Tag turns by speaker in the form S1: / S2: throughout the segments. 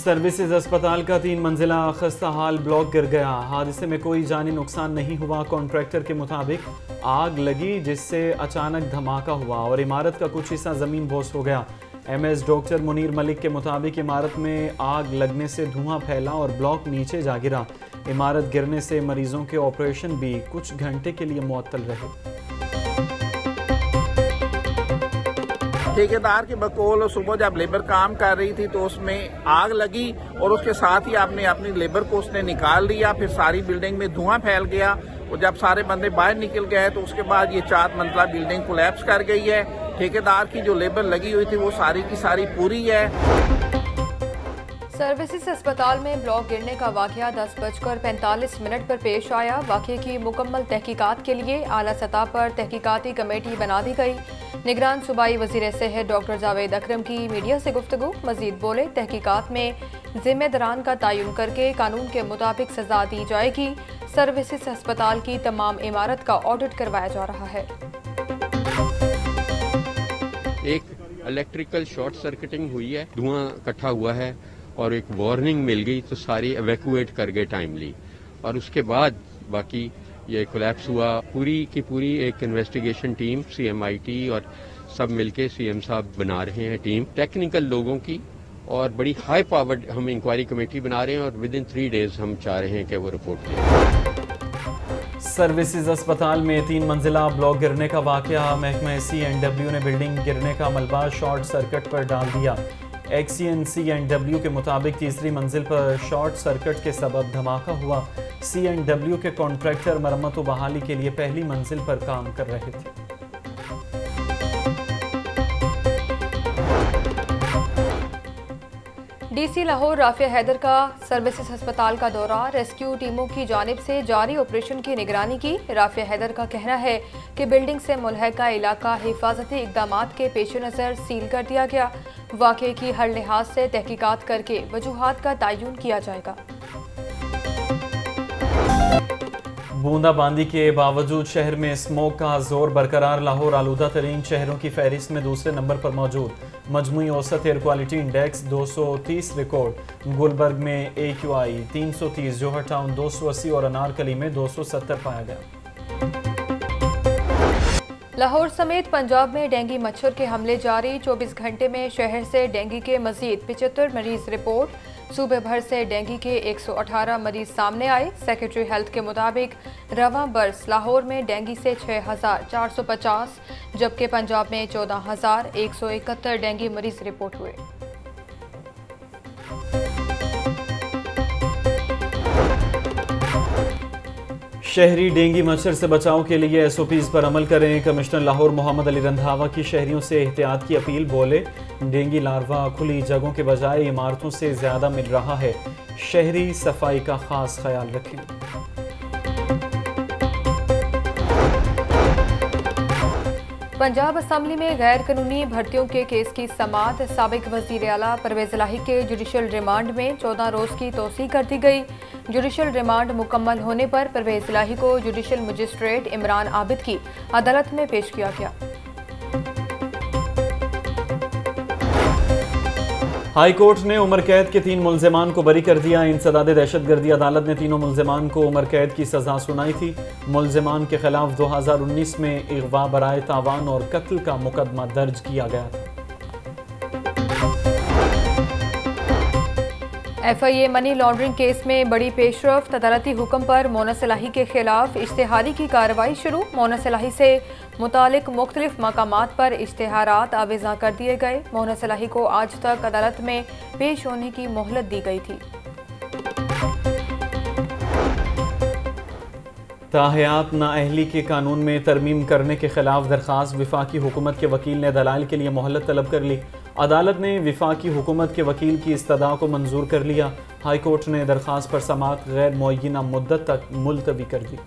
S1: Services अस्पताल का 3 मंजिला खस्ता हाल ब्लॉक गिर गया। हादसे में कोई जानी नुकसान नहीं हुआ। कॉन्ट्रैक्टर के मुताबिक आग लगी जिससे अचानक धमाका हुआ और इमारत का कुछ हिस्सा ज़मीन बोस हो गया। एमएस डॉक्टर मुनीर मलिक के मुताबिक इमारत में आग लगने से धुआं फैला और ब्लॉक नीचे जा गिरा। इमारत गिरने से मरीजों के ऑपरेशन भी कुछ घंटे के लिए मुअत्तल रहे।
S2: ठेकेदार के बकौल सुबह जब लेबर काम कर रही थी तो उसमें आग लगी और उसके साथ ही आपने अपनी लेबर को उसने निकाल लिया। फिर सारी बिल्डिंग में धुआं फैल गया और जब सारे बंदे बाहर निकल गए तो उसके बाद ये 4 मंजिला बिल्डिंग कोलैप्स कर गई है। ठेकेदार की जो लेबर लगी हुई थी वो सारी की सारी पूरी है।
S3: सर्विसेज अस्पताल में ब्लॉक गिरने का वाकया 10:45 पर पेश आया। वाकये की मुकम्मल तहकीकात के लिए आला सतह पर तहकीकाती कमेटी बना दी गई। निगरान सूबाई वज़ीर सेहत डॉक्टर जावेद अकरम की मीडिया से गुफ्तगू। मजीद बोले, तहकीकात में जिम्मेदारान का तयन करके कानून के मुताबिक सजा दी जाएगी। सर्विसेज अस्पताल की तमाम इमारत का ऑडिट करवाया जा रहा है।
S4: एक इलेक्ट्रिकल शॉर्ट सर्किटिंग हुई है, धुआं इकट्ठा हुआ है और एक वार्निंग मिल गई तो सारी एवैक्यूएट कर गए टाइमली और उसके बाद बाकी ये कोलैप्स हुआ। पूरी की पूरी एक इन्वेस्टिगेशन टीम CMIT और सब मिलके CM साहब बना रहे हैं टीम टेक्निकल लोगों की और बड़ी हाई पावर्ड हम इंक्वायरी कमेटी बना रहे हैं और विद इन 3 डेज हम चाह रहे हैं कि वो रिपोर्ट दें।
S1: सर्विसेज अस्पताल में 3 मंजिला ब्लॉक गिरने का वाकया। महकमा C&W ने बिल्डिंग गिरने का मलबा शॉर्ट सर्किट पर डाल दिया। C&W के मुताबिक तीसरी मंजिल पर शॉर्ट सर्किट के सबब धमाका हुआ। C&W के कॉन्ट्रैक्टर मरम्मत व बहाली के लिए पहली मंजिल पर काम कर रहे थे।
S3: DC लाहौर राफिया हैदर का सर्विसेज अस्पताल का दौरा। रेस्क्यू टीमों की जानिब से जारी ऑपरेशन की निगरानी की। राफिया हैदर का कहना है कि बिल्डिंग से मुल्हका इलाका हिफाजती इकदामात के पेश नज़र सील कर दिया गया। वाक़े की हर लिहाज से तहकीकात करके वजूहात का तयन किया जाएगा।
S1: बूंदाबांदी के बावजूद शहर में स्मोक का जोर बरकरार। लाहौर आलूदा तरीन शहरों की फहरिस्त में दूसरे नंबर पर मौजूद। मजमुई औसत air quality index 230 record. Gulberg में AQI 330, जोहर टाउन 280 और अनारकली में 270 पाया गया।
S3: लाहौर समेत पंजाब में डेंगू मच्छर के हमले जारी। 24 घंटे में शहर से डेंगू के मजीद 75 मरीज रिपोर्ट। सूबे भर से डेंगू के 118 मरीज सामने आए। सेक्रेटरी हेल्थ के मुताबिक रवां बरस लाहौर में डेंगू से 6450 जबकि पंजाब में 14171 डेंगू मरीज रिपोर्ट हुए।
S1: शहरी डेंगू मच्छर से बचाव के लिए SOPs पर अमल करें। कमिश्नर लाहौर मोहम्मद अली रंधावा की शहरियों से एहतियात की अपील। बोले, डेंगू लार्वा खुली जगहों के बजाय इमारतों से ज़्यादा मिल रहा है। शहरी सफाई का खास ख्याल रखें।
S3: पंजाब असम्बली में गैर कानूनी भर्तियों के केस की समाअत। साबिक वज़ीर आला परवेज़ इलाही के जुडिशल रिमांड में 14 रोज़ की तोसी कर दी गई। जुडिशल रिमांड मुकम्मल होने पर परवेज़ इलाही को जुडिशल मजिस्ट्रेट इमरान आबिद की अदालत में पेश किया गया।
S1: हाई कोर्ट ने उम्र कैद के 3 मुल्ज़िमान को बरी कर दिया। इंसदाद दहशतगर्दी अदालत ने तीनों मुल्ज़िमान को उम्र कैद की सजा सुनाई थी। मुल्ज़िमान के खिलाफ 2019 में इग़वा बराए तावान और कत्ल का मुकदमा दर्ज किया गया था।
S3: FIA मनी लॉन्ड्रिंग केस में बड़ी पेशरफ्त। अदालती हुक्म पर मोनस इलाही के खिलाफ इश्तिहारी की कार्रवाई शुरू। मोनस इलाही से मुतालिक मुख्तलिफ मकामात पर इश्तिहारात आवेज़ा कर दिए गए। मोनस इलाही को आज तक अदालत में पेश होने की मोहलत दी गई थी।
S1: ताहयात नाअहली के कानून में तरमीम करने के खिलाफ दरख्वास्त। वफाकी हुकूमत के वकील ने दलाइल के लिए मोहलत तलब कर ली। अदालत ने वफाकी हुकूमत के वकील की इस्तदा को मंजूर कर लिया। हाई कोर्ट ने दरख्वास्त पर समाअत गैर मुअय्यना मुद्दत तक मुलतवी कर दी।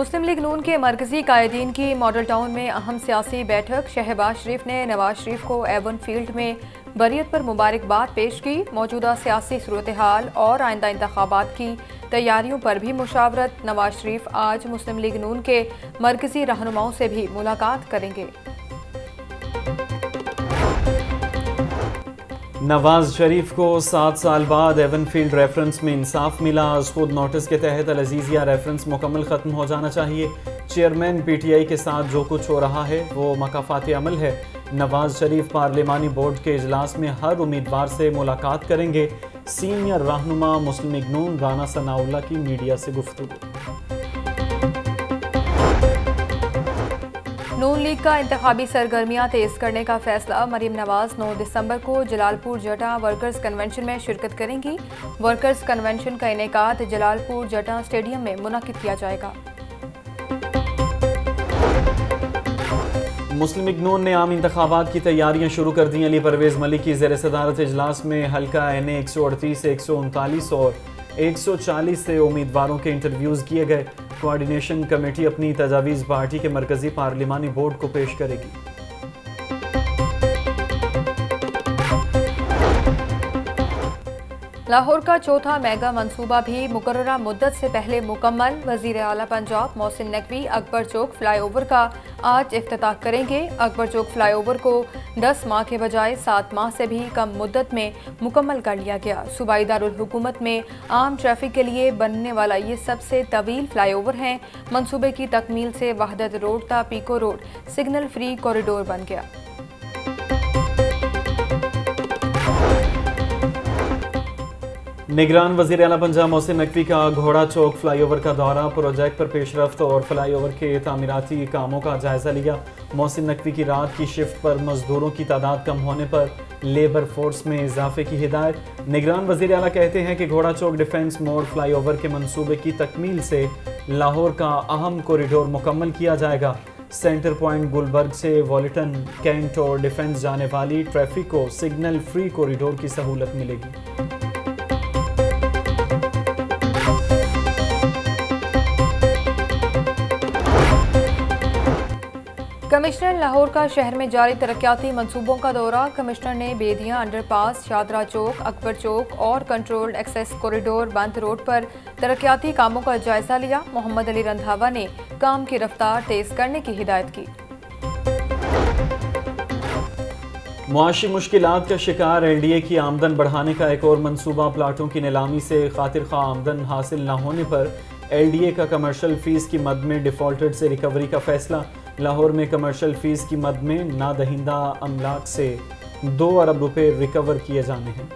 S3: मुस्लिम लीग नून के मरकजी कायदीन की मॉडल टाउन में अहम सियासी बैठक। शहबाज शरीफ ने नवाज शरीफ को एवन फील्ड में बरियत पर मुबारकबाद पेश की। मौजूदा सियासी सूरत हाल और आइंदा इंतखाबात की तैयारियों पर भी मुशावरत। नवाज शरीफ आज मुस्लिम लीग नून के मरकजी रहनुमाओं से भी मुलाकात करेंगे।
S1: नवाज शरीफ को 7 साल बाद एवन फील्ड रेफरेंस में इंसाफ मिला। खुद नोटिस के तहत अल अजीज़िया रेफरेंस मुकम्मल ख़त्म हो जाना चाहिए। चेयरमैन PTI के साथ जो कुछ हो रहा है वो मकाफात अमल है। नवाज शरीफ पार्लिमानी बोर्ड के इजलास में हर उम्मीदवार से मुलाकात करेंगे। सीनियर रहनुमा मुस्लिम लीग नून राना सनाउल्लाह की मीडिया से गुफ्तगू।
S3: नून लीग का इंतखाबी सरगर्मियां तेज करने का फैसला। मरीम नवाज 9 दिसंबर को जलालपुर जटा वर्कर्स कन्वेंशन में शिरकत करेंगी। वर्कर्स कन्वेंशन का इनेकाद जलालपुर जटा स्टेडियम में मुनक्किद किया जाएगा।
S1: मुस्लिम लीग नून ने आम इंतखाबात की तैयारियां शुरू कर दी। अली परवेज मलिक की ज़ेर सदारत इजलास में हल्का NA 138, 139 और 140 से उम्मीदवारों के इंटरव्यूज़ किए गए। कोऑर्डिनेशन कमेटी अपनी तजावीज़ पार्टी के मरकजी पार्लिमानी बोर्ड को पेश करेगी।
S3: लाहौर का चौथा मेगा मंसूबा भी मुकर्ररा मुद्दत से पहले मुकम्मल। वज़ीर आला पंजाब मोहसिन नकवी अकबर चौक फ्लाईओवर का आज इफ्तिताह करेंगे। अकबर चौक फ्लाईओवर को 10 माह के बजाय 7 माह से भी कम मुद्दत में मुकम्मल कर लिया गया। सूबाई दारुल हुकूमत में आम ट्रैफिक के लिए बनने वाला ये सबसे तवील फ्लाईओवर है। मंसूबे की तकमील से वहदत रोड ता Peco road signal free corridor बन गया।
S1: निगरान वज़ीर आला पंजाब मोहसिन नकवी का घोड़ा चौक फ्लाईओवर का दौरा। प्रोजेक्ट पर पेशरफ्त और फ्लाईओवर के तामीराती कामों का जायजा लिया। मोहसिन नकवी की रात की शिफ्ट पर मजदूरों की तादाद कम होने पर लेबर फोर्स में इजाफे की हिदायत। निगरान वज़ीर आला कहते हैं कि घोड़ा चौक डिफेंस मोड़ फ्लाईओवर के मंसूबे की तकमील से लाहौर का अहम कॉरिडोर मुकम्मल किया जाएगा। सेंटर पॉइंट गुलबर्ग से वॉलिटन, कैंट और डिफेंस जाने वाली ट्रैफिक को सिग्नल फ्री कॉरिडोर की सहूलत मिलेगी।
S3: कमिश्नर लाहौर का शहर में जारी तरक्याती मंसूबों का दौरा। कमिश्नर ने बेदियां अंडरपास, शादरा चौक, अकबर चौक और controlled access corridor Band road पर तरक्याती कामों का जायजा लिया। मोहम्मद अली रंधावा ने काम की रफ्तार तेज करने की हिदायत की।
S1: मुआशी मुश्किलात का शिकार LDA की आमदन बढ़ाने का एक और मंसूबा। प्लाटों की नीलामी से खातिर खा आमदन हासिल न होने पर LDA का कमर्शियल फीस की मद में डिफॉल्टेड से रिकवरी का फैसला। लाहौर में कमर्शियल फीस की मद में नादहिंदा अमलाक से 2 अरब रुपए रिकवर किए जाने हैं।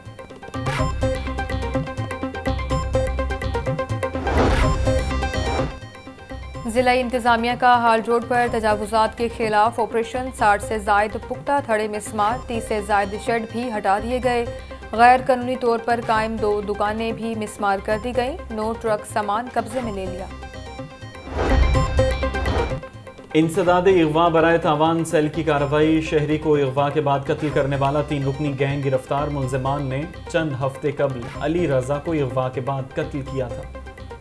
S3: जिला इंतजामिया का हाल रोड पर तजावुजात के खिलाफ ऑपरेशन। 60 से जायद पुख्ता थड़े मिस्मार, 30 से जायद शेड भी हटा दिए गए। गैर कानूनी तौर पर कायम 2 दुकानें भी मिस्मार कर दी गई। 9 ट्रक सामान कब्जे में ले लिया।
S1: इंसदाद अगवा बराए तावान सेल की कार्रवाई। शहरी को अगवा के बाद कत्ल करने वाला 3 रुकनी गैंग गिरफ्तार। मुलजिमान ने चंद हफ्ते कबल अली रजा को अगवा के बाद कत्ल किया था।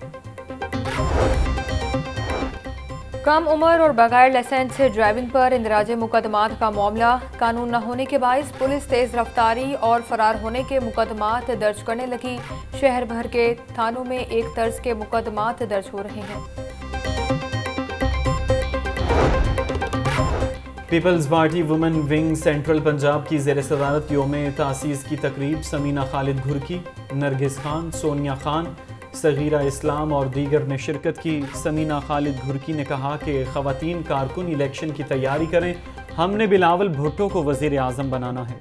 S3: कम उम्र और बगैर लाइसेंस से ड्राइविंग पर इंदराज मुकदमात का मामला। कानून न होने के बायस पुलिस तेज रफ्तारी और फरार होने के मुकदमात दर्ज करने लगी। शहर भर के थानों में एक तर्ज के मुकदमात दर्ज हो रहे हैं।
S1: Peoples party women wing central Punjab की ज़ेर सदारत योम तासीस की तकरीब। समीना खालिद घुरकी, नरगिस खान, सोनिया खान, सगीरा इस्लाम और दीगर ने शिरकत की। समीना खालिद घुरकी ने कहा कि ख़वातीन कारकुन इलेक्शन की तैयारी करें। हमने बिलावल भुट्टो को वज़ीर आज़म बनाना है।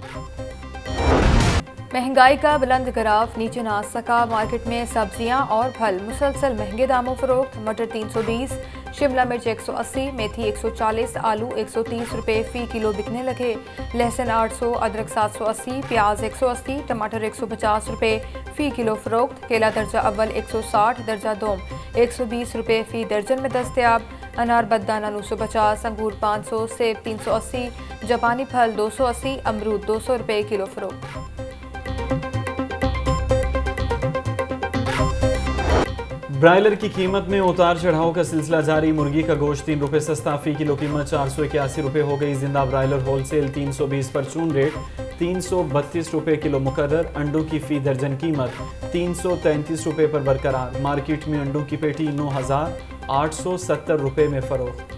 S3: महंगाई का बुलंद ग्राफ नीचे ना सका। मार्केट में सब्जियां और फल मुसलसल महंगे दामों फरोख्त। मटर 320, शिमला मिर्च 180, मेथी 140, आलू 130 रुपये फ़ी किलो बिकने लगे। लहसुन 800, अदरक 780, प्याज 180, टमाटर 150 रुपये फ़ी किलो फरोख्त। केला दर्जा अव्वल 160, दर्जा दोम 120 रुपये फ़ी दर्जन में दस्तयाब। अनार बददाना 950, अंगूर 500, सेब 380, जापानी फल 280, अमरूद 200 रुपये किलो फरोख्त।
S1: ब्रायलर की कीमत में उतार चढ़ाव का सिलसिला जारी। मुर्गी का गोश्त 3 रुपये सस्ता, फी किलो कीमत 481 रुपये हो गई। जिंदा ब्रायलर होलसेल 320 पर चून रेट 332 रुपये किलो मुकर्रर। अंडों की फी दर्जन कीमत 333 रुपये पर बरकरार। मार्केट में अंडों की पेटी 9,870 रुपये में फरोख्त।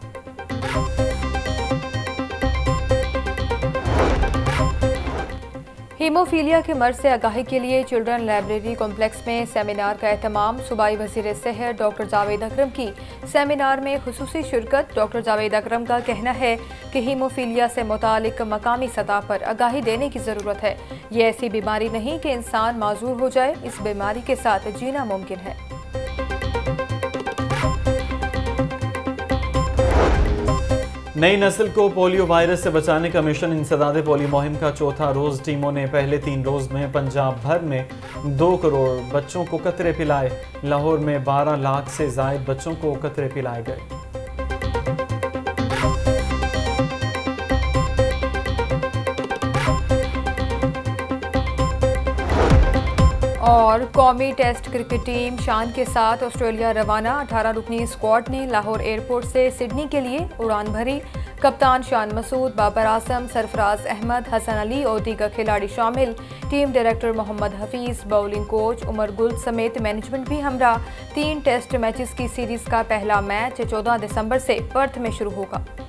S3: हीमोफीलिया के मर्ज से आगाही के लिए चिल्ड्रन लाइब्रेरी कॉम्प्लेक्स में सेमिनार का एहतमाम। सूबाई वज़ीर सेहत डॉक्टर जावेद अकरम की सेमिनार में खुसूसी शिरकत। डॉक्टर जावेद अकरम का कहना है कि हीमोफीलिया से मुतालिक मकामी सतह पर आगाही देने की ज़रूरत है। ये ऐसी बीमारी नहीं कि इंसान माजूर हो जाए, इस बीमारी के साथ जीना मुमकिन है।
S1: नई नस्ल को पोलियो वायरस से बचाने का मिशन इंसदाद पोलियो मुहिम का चौथा रोज। टीमों ने पहले 3 रोज में पंजाब भर में 2 करोड़ बच्चों को कतरे पिलाए। लाहौर में 12 लाख से जायद बच्चों को कतरे पिलाए गए।
S3: और कौमी टेस्ट क्रिकेट टीम शान के साथ ऑस्ट्रेलिया रवाना। 18 रुकनी स्क्वाड ने लाहौर एयरपोर्ट से सिडनी के लिए उड़ान भरी। कप्तान शान मसूद, बाबर आजम, सरफराज अहमद, हसन अली और दीगर खिलाड़ी शामिल। Team director Mohammad Hafeez, bowling coach Umar Gul समेत मैनेजमेंट भी हमरा। 3 टेस्ट मैचेस की सीरीज का पहला मैच 14 दिसंबर से पर्थ में शुरू होगा।